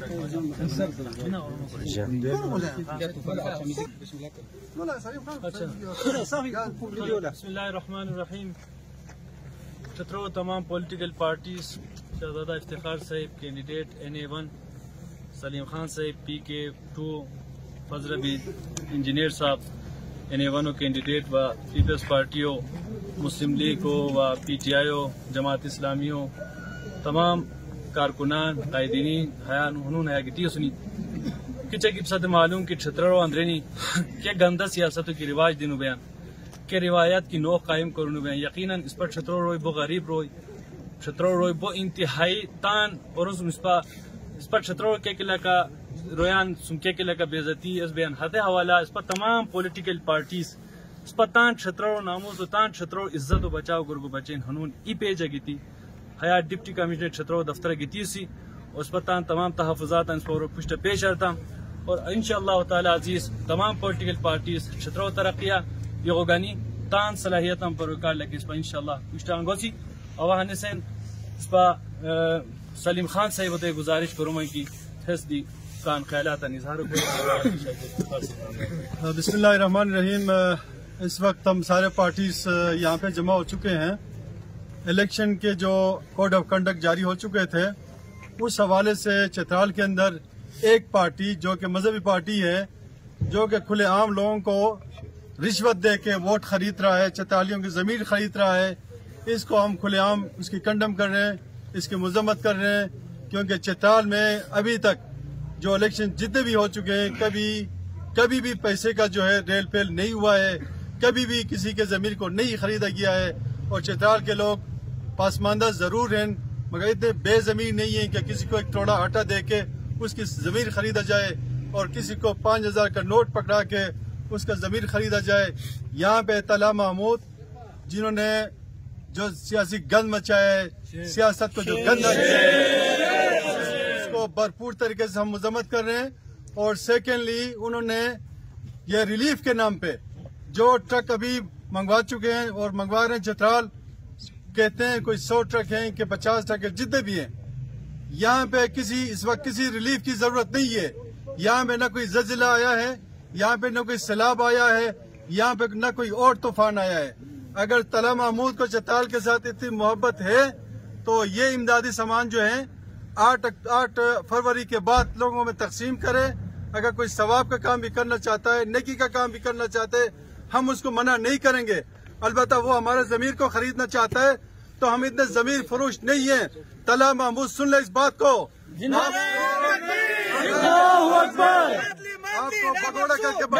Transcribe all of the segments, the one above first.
اللہ الرحمن الرحیم. چترو تمام پولیٹیکل پارٹیز شہزادہ افتخار صاحب کینڈیڈیٹ NA1 سلیم خان صاحب PK2 فضل عبید انجینئر صاحب NA1 کینڈیڈیٹ و پیپلز پارٹی مسلم لیگ و PTI جماعت اسلامی تمام کارکنان قائدین حیان ہنون حیاگتی سنی کچھ کی ساتھ معلوم کہ چھترو اندرینی کیا گندہ سیاستوں کی رواج دینو بیان کہ روایات کی نوع قائم کرنو بیان یقیناً اس پر چھترو روئی بو غریب روئی چھترو روئی بو انتہائی تان اور اس پر چھترو کے قلعہ کا رویان سنکے قلعہ کا بیزتی اس بیان حد حوالہ اس پر تمام پولیٹیکل پارٹیز اس پر تان چھترو ناموز و تان چھترو عزت و بچاؤ گرگو بچین ہنون ای پیج گیتی حیات ڈپٹی کمشنر چھترو دفتر گیتی سی اس پر تان تمام تحفظات اس پر پشت پیش آتا اور انشاءاللہ تعالی عزیز تمام پولیٹیکل پارٹیز چھترو ترقیہ یوگانی تان صلاحیت ہم پر وکار لگے اس پر انشاءاللہ پشت آنگوسی اور سے اس پر سلیم خان صاحب ہوتے گزارش کروں میں کی حسدی کان خیالات اظہار بسم اللہ الرحمن الرحیم. اس وقت ہم سارے پارٹیز یہاں پہ جمع ہو چکے ہیں. الیکشن کے جو کوڈ آف کنڈکٹ جاری ہو چکے تھے اس حوالے سے چترال کے اندر ایک پارٹی جو کہ مذہبی پارٹی ہے جو کہ کھلے عام لوگوں کو رشوت دے کے ووٹ خرید رہا ہے، چترالیوں کی ضمیر خرید رہا ہے، اس کو ہم کھلے عام اس کی کنڈم کر رہے ہیں، اس کی مذمت کر رہے ہیں. کیونکہ چترال میں ابھی تک جو الیکشن جتنے بھی ہو چکے ہیں کبھی بھی پیسے کا جو ہے ریل پیل نہیں ہوا ہے، کبھی بھی کسی کے ضمیر کو نہیں خریدا گیا ہے. اور چترال کے لوگ پسماندہ ضرور ہیں مگر اتنے بے ضمیر نہیں ہیں کہ کسی کو ایک ٹوڑا آٹا دے کے اس کی ضمیر خریدا جائے اور کسی کو 5000 کا نوٹ پکڑا کے اس کا ضمیر خریدا جائے. یہاں پہ طلحہ محمود جنہوں نے جو سیاسی گند مچایا ہے، سیاست کو جو گند اس کو بھرپور طریقے سے ہم مذمت کر رہے ہیں. اور سیکنڈلی انہوں نے یہ ریلیف کے نام پہ جو ٹرک ابھی منگوا چکے ہیں اور منگوا رہے ہیں چترال کہتے ہیں کوئی 100 ٹرک ہیں کہ 50 ٹرک ہیں جتنے بھی ہیں. یہاں پہ اس وقت کسی ریلیف کی ضرورت نہیں ہے. یہاں پہ نہ کوئی زلزلہ آیا ہے، یہاں پہ نہ کوئی سیلاب آیا ہے، یہاں پہ نہ کوئی اور طوفان آیا ہے. اگر طلحہ محمود کو چترال کے ساتھ اتنی محبت ہے تو یہ امدادی سامان جو ہے 8 فروری کے بعد لوگوں میں تقسیم کرے. اگر کوئی ثواب کا کام بھی کرنا چاہتا ہے، نیکی کا کام بھی کرنا چاہتا ہے، ہم اس کو منع نہیں کریں گے. البتہ وہ ہمارے ضمیر کو خریدنا چاہتا ہے تو ہم اتنے ضمیر فروش نہیں ہیں. طلحہ محمود سن لے اس بات کو. آپ کو پکوڑا کر کے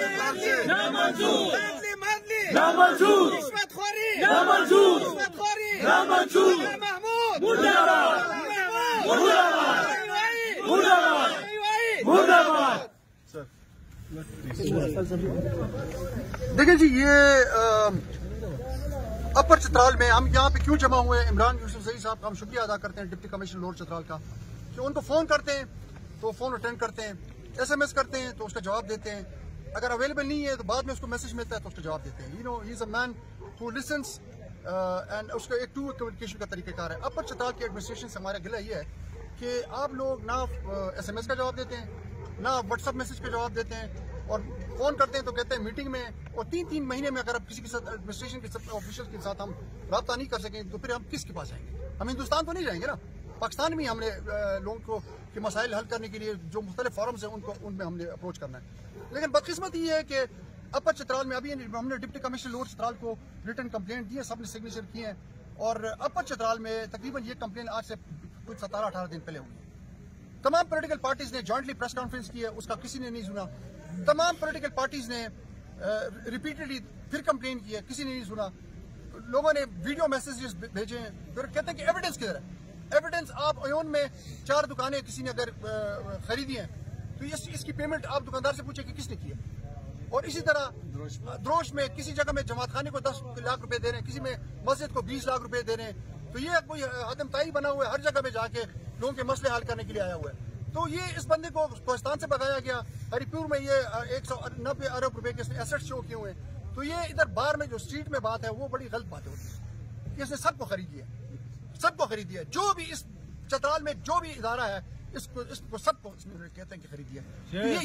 دیکھیں جی، یہ اپر چترال میں ہم یہاں پہ کیوں جمع ہوئے ہیں؟ عمران یوسفزئی صاحب کا ہم شکریہ ادا کرتے ہیں، ڈپٹی کمشنر لوور چترال کا، کہ ان کو فون کرتے ہیں تو فون اٹینڈ کرتے ہیں، SMS کرتے ہیں تو اس کا جواب دیتے ہیں، اگر اویلیبل نہیں ہے تو بعد میں اس کو میسج ملتا ہے تو اس کا جواب دیتے ہیں. ہی از اے مین ہو لسنس اینڈ اس کا ایک ٹو کمیونیکیشن کا طریقہ کار ہے. اپر چترال کی ایڈمنسٹریشن سے ہمارا گلہ یہ ہے کہ آپ لوگ نہ SMS کا جواب دیتے ہیں، نہ واٹس ایپ میسج کا جواب دیتے ہیں، اور فون کرتے ہیں تو کہتے ہیں میٹنگ میں، اور 3 مہینے میں اگر آپ کسی کے ساتھ ایڈمنسٹریشن کے آفیشل کے ساتھ ہم رابطہ نہیں کر سکیں تو پھر ہم کس کے پاس جائیں گے؟ ہم ہندوستان تو نہیں جائیں گے نا. پاکستان میں ہم نے لوگوں کو کے مسائل حل کرنے کے لیے جو مختلف فورمز ہیں ان میں ہم نے اپروچ کرنا ہے. لیکن بدقسمت یہ ہے کہ اپر چترال میں ابھی ہم نے ڈپٹی کمشنر لوور چترال کو ریٹن کمپلینٹ دی ہے، سب نے سگنیچر کیے ہیں، اور اپر چترال میں تقریباً یہ کمپلین آج سے کچھ 17-18 دن پہلے ہوئی. تمام پولیٹیکل پارٹیز نے جوائنٹلی پریس کانفرنس کی ہے، اس کا کسی نے نہیں سنا. تمام پولیٹیکل پارٹیز نے ریپیٹڈلی پھر کمپلین کی ہے، کسی نے نہیں سنا. لوگوں نے ویڈیو میسیجز بھیجے ہیں، پھر کہتے ہیں کہ ایویڈنس کدھر ہے؟ ایویڈنس آپ ایون میں 4 دکانیں کسی نے اگر خریدی ہیں تو اس کی پیمنٹ آپ دکاندار سے پوچھیں کہ کس نے کی ہے. اور اسی طرح دروش میں کسی جگہ میں جماعت خانے کو 10 لاکھ روپے دے رہے ہیں، کسی میں مسجد کو 20 لاکھ روپے دے رہے ہیں. تو یہ کوئی عدم تائی بنا ہوا ہے، ہر جگہ میں جا کے لوگوں کے مسئلے حل کرنے کے لیے آیا ہوا ہے. تو یہ اس بندے کو کوہستان سے بھگایا گیا. ہری پور میں یہ 190 ارب روپے کے ایسٹ شو کیے ہوئے ہیں. تو یہ ادھر باہر میں جو اسٹریٹ میں بات ہے وہ بڑی غلط بات ہوتی ہے. اس نے سب کو خریدی ہے، سب کو خریدی ہے. جو بھی اس چترال میں جو بھی ادارہ ہے اس کو سب کو کہتے ہیں کہ خریدی ہے.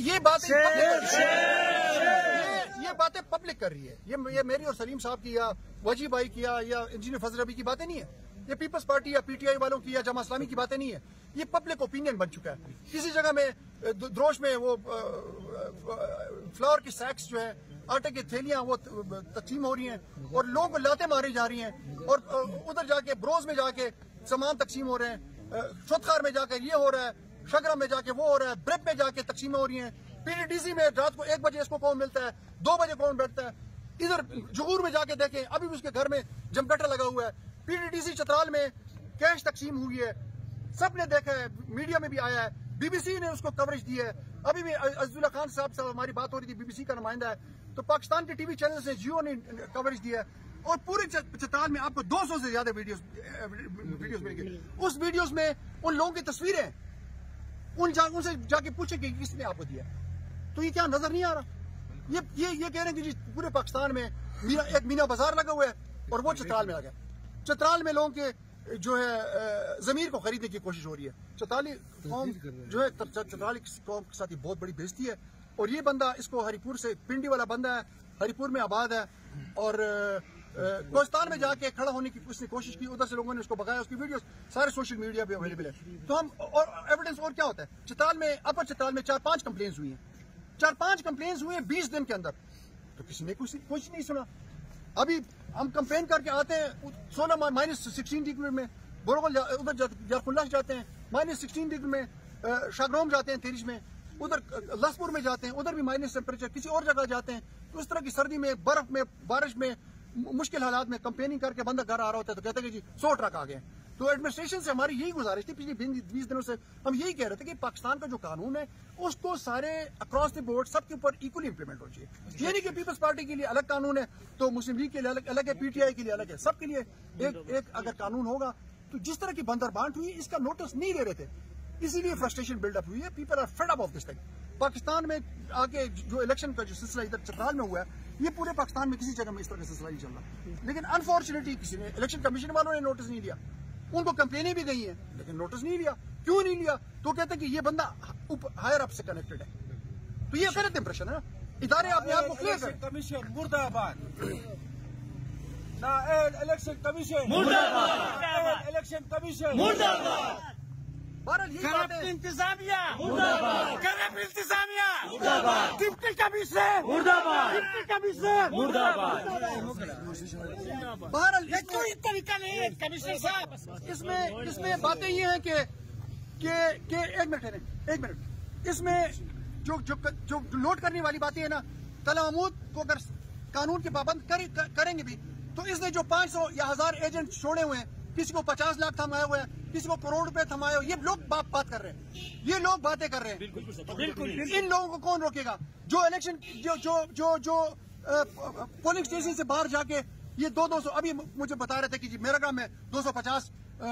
یہ باتیں پبلک کر رہی ہے. یہ میری اور سلیم صاحب کی یا وجی بھائی کی یا انجینئر فضل ربی کی باتیں نہیں ہے. یہ پیپلز پارٹی یا پی ٹی آئی والوں کی یا جماعت اسلامی کی باتیں نہیں ہے. یہ پبلک اوپینین بن چکا ہے. کسی جگہ میں دروش میں وہ فلاور کی سیکس جو ہے, آٹے کی تھیلیاں وہ تقسیم ہو رہی ہیں اور لوگوں کو لاتے ماری جا رہی ہیں, اور ادھر جا کے بروز میں جا کے سامان تقسیم ہو رہے ہیں, چوتخار میں جا کے یہ ہو رہا ہے, شگرم میں جا کے وہ ہو رہا ہے, بریپ میں جا کے تقسیم ہو رہی ہیں, پی ڈی ڈی سی میں رات کو 1 بجے اس کو کون ملتا ہے, 2 بجے کون بیٹھتا ہے. ادھر جغور میں جا کے دیکھیں ابھی بھی اس کے گھر میں جمکٹر لگا ہوا ہے. P D D C Chitral میں کیش تقسیم ہوئی ہے, سب نے دیکھا ہے, میڈیا میں بھی آیا ہے, بی بی سی نے اس کو کوریج دی ہے. ابھی بھی عزیز اللہ خان صاحب سے ہماری بات ہو رہی تھی, بی بی سی کا نمائندہ ہے, تو پاکستان کے ٹی وی چینلز نے, جیو نے کوریج دی ہے, اور پورے چترال میں آپ کو 200 سے زیادہ ویڈیوز مل گئی. اس ویڈیوز میں ان لوگوں کی تصویریں, ان سے جا کے پوچھیں کہ کس نے آپ کو دیا. تو یہ کیا نظر نہیں آ رہا؟ یہ کہہ رہے ہیں کہ جی پورے پاکستان میں ایک مینا بازار لگا ہوا ہے اور وہ چترال میں لگا ہے. چترال میں لوگوں کے جو ہے ضمیر کو خریدنے کی کوشش ہو رہی ہے. چترالی قوم جو ہے, چترالی قوم کے ساتھ یہ بہت بڑی بےزتی ہے. اور یہ بندہ, اس کو ہری پور سے, پنڈی والا بندہ ہے, ہری پور میں آباد ہے, اور کوہستان میں جا کے کھڑا ہونے کی اس نے کوشش کی, ادھر سے لوگوں نے اس کو بگایا. اس کی ویڈیوز سارے سوشل میڈیا پہ اویلیبل ہے. تو ہم اور ایویڈنس اور کیا ہوتا ہے. چترال میں, اپر چترال میں 4-5 کمپلینس ہوئی ہیں, 4-5 کمپلینس ہوئی ہیں 20 دن کے اندر, تو کسی نے کچھ نہیں سنا. ابھی ہم کمپین کر کے آتے ہیں 16 ڈگری میں, بورگل ادھر جرخلاش جاتے ہیں -16 ڈگری میں, شاگروم جاتے ہیں 23 میں, ادھر لسپور میں جاتے ہیں, ادھر بھی مائنس ٹیمپریچر, کسی اور جگہ جاتے ہیں. تو اس طرح کی سردی میں, برف میں, بارش میں, مشکل حالات میں کمپیننگ کر کے بندہ گھر آ رہا ہوتا ہے تو کہتے ہیں کہ جی 100 ٹرک آ گئے. تو ایڈمنسٹریشن سے ہماری یہی گزارش تھی پچھلی 20 دنوں سے. ہم یہی کہہ رہے تھے کہ پاکستان کا جو قانون ہے اس کو سارے اکراس دی بورڈ سب کے اوپر ایکولی امپلیمنٹ ہونا چاہیے. یہ نہیں کہ پیپلز پارٹی کے لیے الگ قانون ہے تو مسلم لیگ کے لیے الگ ہے, پی ٹی آئی کے لیے الگ ہے. سب کے لیے ایک اگر قانون ہوگا. تو جس طرح کی بندر بانٹ ہوئی اس کا نوٹس نہیں دے رہے تھے, اسی لیے فرسٹریشن بلڈ اپ ہوئی ہے. People are fed up of this thing. Pakistan میں آگے جو الیکشن کا جو سلسلہ ادھر چترال میں ہوا ہے, یہ پورے پاکستان میں کسی جگہ میں اس طرح کا سلسلہ نہیں چل رہا. لیکن انفارچونیٹلی کسی نے, الیکشن کمیشن والوں نے نوٹس نہیں لیا. ان کو کمپلینیں بھی گئی ہیں لیکن نوٹس نہیں لیا. کیوں نہیں لیا؟ تو کہتے ہیں کہ یہ بندہ ہائر اپ سے کنیکٹڈ ہے. تو یہ غلط امپریشن ہے نا. ادارے اپنے آپ کو کلیئر کریں. کمیشن مرد آباد, الیکشن کمیشن مرد آباد, الیکشن کمیشن مرد آباد. بہرحال یہی بات ہے. انتظامیہ مرد آباد, کرپٹ انتظامیہ مرد آباد, ڈپٹی کمشنر مرد آباد, ڈپٹی کمشنر مرد آباد. بہرحال یہ کوئی طریقہ نہیں ہے کمشنر صاحب. اس میں باتیں یہ ہیں کہ ایک منٹ اس میں جو نوٹ کرنے والی باتیں ہیں نا, طلعت محمود کو اگر قانون کے پابند کریں گے بھی تو اس نے جو 500 یا 1000 ایجنٹ چھوڑے ہوئے ہیں, کسی کو 50 لاکھ تھمائے ہوئے ہیں, کسی کو کروڑ روپے تھمائے ہوئے, یہ لوگ بات کر رہے ہیں, یہ لوگ باتیں کر رہے ہیں. بالکل ان لوگوں کو کون روکے گا؟ جو الیکشن جو پولنگ اسٹیشن سے باہر جا کے یہ 200 ابھی مجھے بتا رہے تھے کہ جی میرا گاؤں میں 250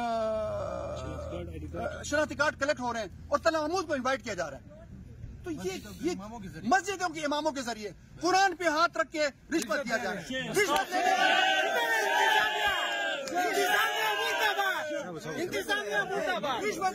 شناختی کارڈ کلیکٹ ہو رہے ہیں اور طلعت محمود کو انوائٹ کیا جا رہا ہے. تو یہ مسجدوں کے اماموں کے ذریعے قرآن پہ ہاتھ رکھ کے رشوت دیا جا رہا ہے. رشوت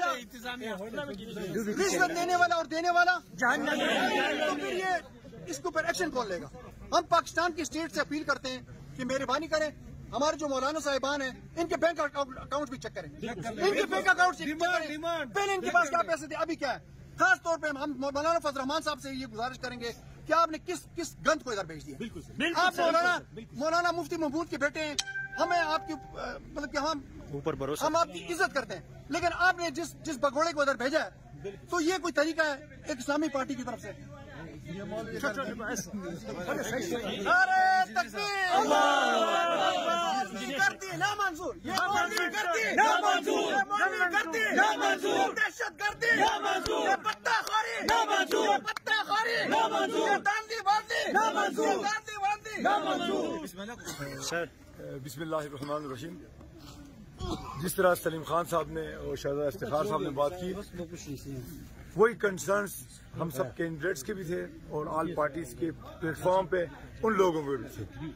دینے والا اور دینے والا تو پھر یہ اس کے اوپر ایکشن کون لے گا؟ ہم پاکستان کی اسٹیٹ سے اپیل کرتے ہیں کہ مہربانی کریں, ہمارے جو مولانا صاحبان ہیں ان کے بینک اکاؤنٹ بھی چیک کریں. ان کے بینک اکاؤنٹ پہلے ان کے پاس کیا پیسے تھے, ابھی کیا ہے. خاص طور پہ ہم مولانا فضل الرحمان صاحب سے یہ گزارش کریں گے کہ آپ نے کس گند کو ادھر بھیج دیا. آپ مولانا مفتی محمود کے بیٹے ہیں, ہمیں آپ کی مطلب کہ ہم آپ کی عزت کرتے ہیں, لیکن آپ نے جس بگوڑے کو ادھر بھیجا ہے تو یہ کوئی طریقہ ہے ایک اسلامی پارٹی کی طرف سے؟ بسم اللہ الرحمن الرحیم. جس طرح سلیم خان صاحب نے اور شہزادہ افتخار صاحب نے بات کی, وہی کنسرنس ہم سب کینڈیڈیٹس کے بھی تھے اور آل پارٹیز کے پلیٹ فارم پہ ان لوگوں کے بھی تھے.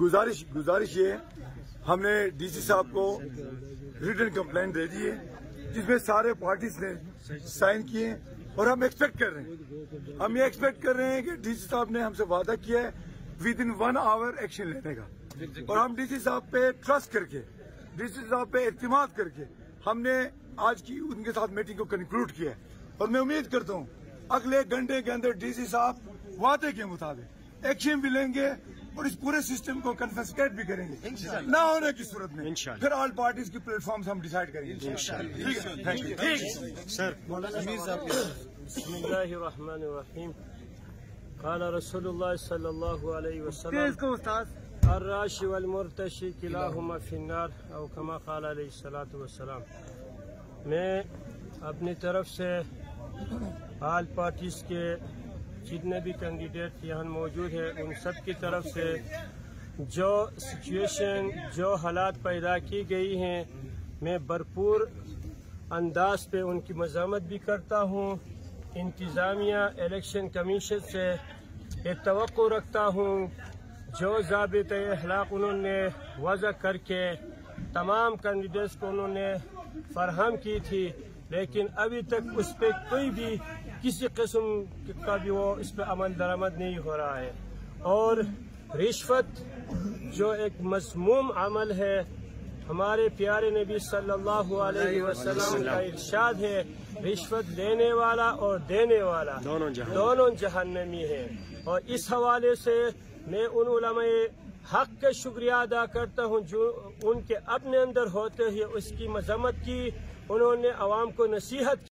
گزارش یہ, ہم نے ڈی سی صاحب کو ریٹن کمپلین دے دی ہے جس میں سارے پارٹیز نے سائن کیے ہیں، اور ہم ایکسپیکٹ کر رہے ہیں، ہم یہ ایکسپیکٹ کر رہے ہیں کہ ڈی سی صاحب نے ہم سے وعدہ کیا ہے ود ان 1 آور ایکشن لینے کا، اور ہم ڈی سی صاحب پہ ٹرسٹ کر کے، ڈی سی صاحب پہ اعتماد کر کے ہم نے آج کی ان کے ساتھ میٹنگ کو کنکلوڈ کیا ہے، اور میں امید کرتا ہوں اگلے گھنٹے کے اندر ڈی سی صاحب وعدے کے مطابق ایکشن بھی لیں گے اور اس پورے سسٹم کو کنفسکیٹ بھی کریں گے، نہ ہونے کی صورت میں پھر آل پارٹیز کی پلیٹ فارمز ہم ڈیسائیڈ کریں گے۔ ٹھیک ہے، تھینک یو سر۔ بسم اللہ الرحمن الرحیم۔ قال رسول اللہ صلی اللہ علیہ وسلم الراشی والمرتشی کلاہما فی النار او کما قال علیہ الصلوۃ والسلام۔ میں اپنی طرف سے آل پارٹیز کے جتنے بھی کینڈیڈیٹ یہاں موجود ہیں ان سب کی طرف سے جو سچویشن، جو حالات پیدا کی گئی ہیں، میں بھرپور انداز پہ ان کی مذمت بھی کرتا ہوں۔ انتظامیہ الیکشن کمیشن سے یہ توقع رکھتا ہوں جو ضابطۂ اخلاق انہوں نے وضع کر کے تمام کینڈیڈیٹس کو انہوں نے فراہم کی تھی، لیکن ابھی تک اس پہ کوئی بھی کسی قسم کا بھی وہ اس پہ عمل درآمد نہیں ہو رہا ہے، اور رشوت جو ایک مذموم عمل ہے، ہمارے پیارے نبی صلی اللہ علیہ وسلم کا ارشاد ہے رشوت لینے والا اور دینے والا دونوں جہنمی ہیں، اور اس حوالے سے میں ان علماء حق کا شکریہ ادا کرتا ہوں جو ان کے اپنے اندر ہوتے ہوئے اس کی مذمت کی، انہوں نے عوام کو نصیحت